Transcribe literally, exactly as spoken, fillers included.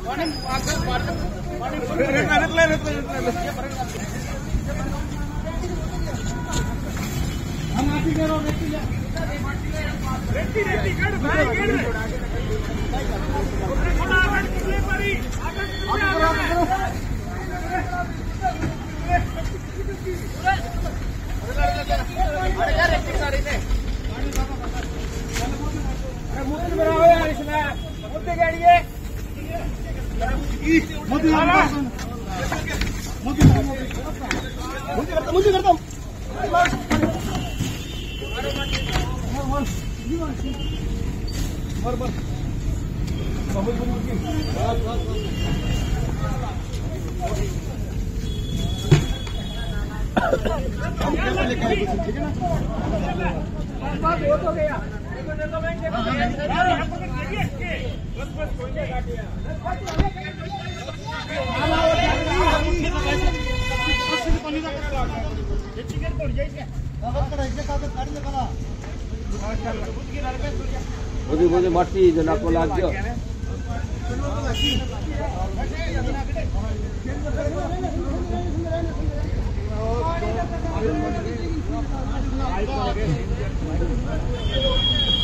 मुझे करता हूँ ठीक है ना बहुत हो गया बोझे बोझे मट्टी जो नाको लाग्यो आई